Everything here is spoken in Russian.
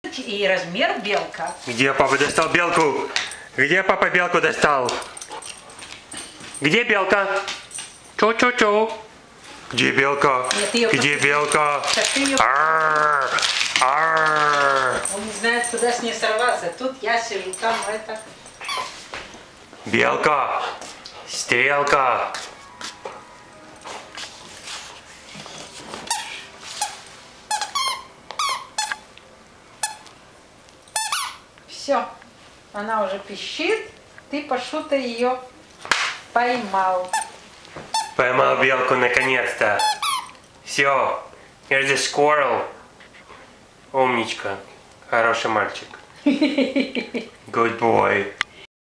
И размер белка. Где папа достал белку? Где папа белку достал? Где белка? Чу-чу-чу. Где белка? Нет, Где белка? Ее... Арр, арр. Он не знает, куда с ней сорваться. Тут я сижу, там это. Белка. Стрелка. Все, она уже пищит, ты, Пашута, ее поймал. Поймал белку наконец-то. Все. Here's the squirrel. Умничка. Хороший мальчик. Good boy.